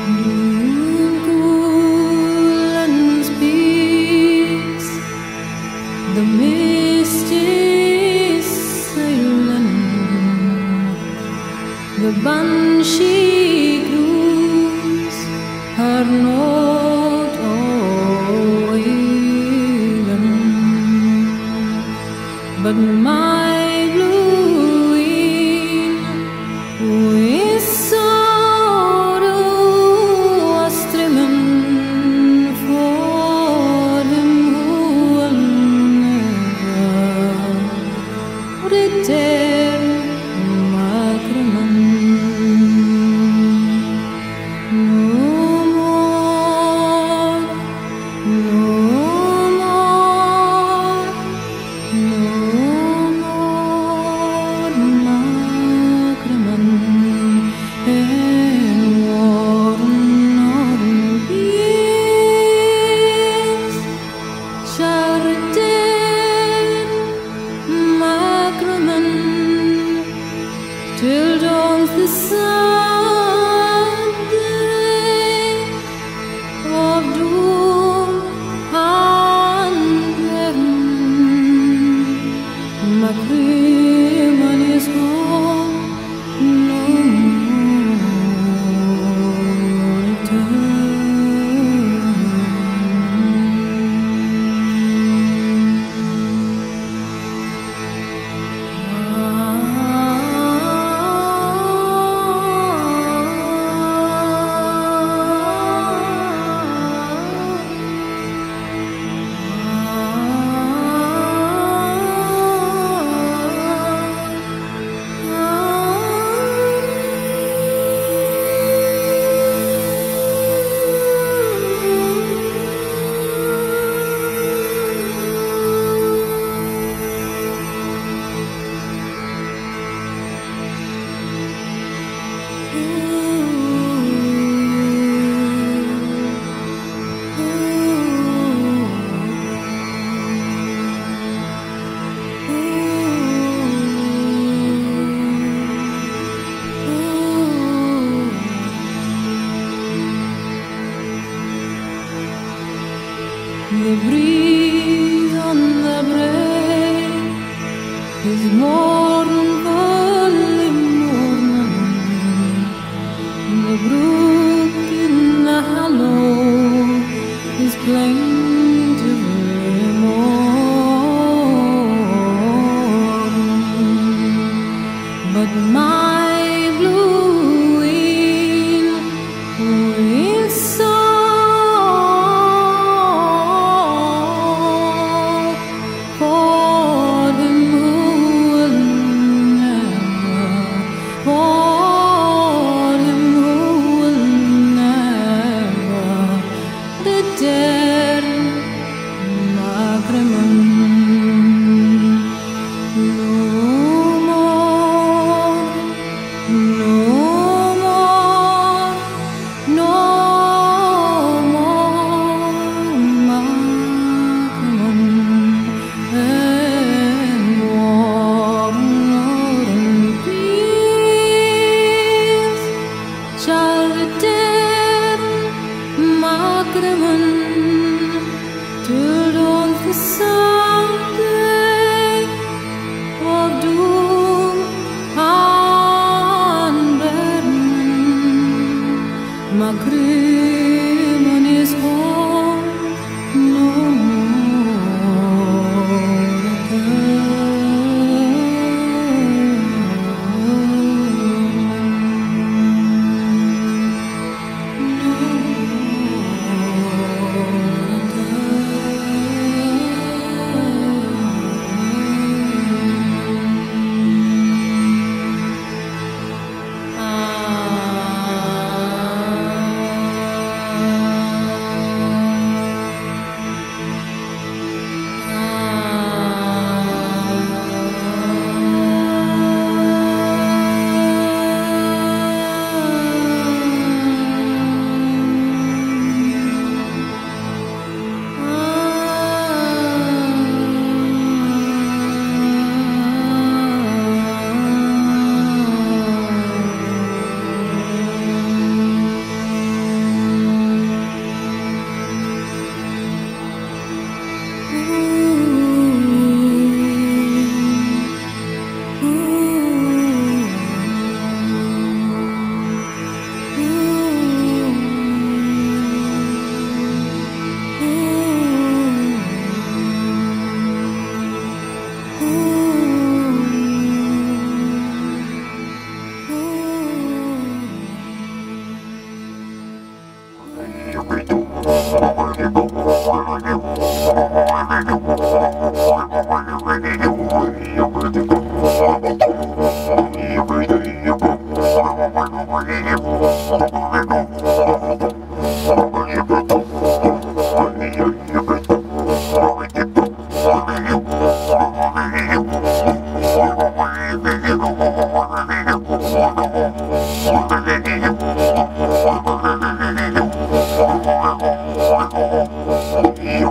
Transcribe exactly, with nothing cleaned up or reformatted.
The mist is silent, the banshee croons are not wailing, but my blue wing with sorrow was streaming for him who will return Makraman. No more, no more, no more Makraman, and worn on peace shall return Makraman till dawns the Sunday of doom and burden. Makraman is gone, no more return. The breeze on the brae is mournfully mourning. The brook in the hollow is plaintively mourning. But my blue wing with sorrow for him who will never, for him who will never return Makraman. No more, no more, no more Makraman, and worn in peace shall return Makraman till dawn the Sunday of doom and burden. Makraman is gone, no more return. You